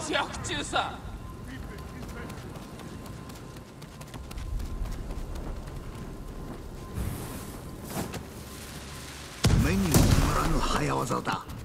活躍中さ。 目にも止まらぬ早業だ。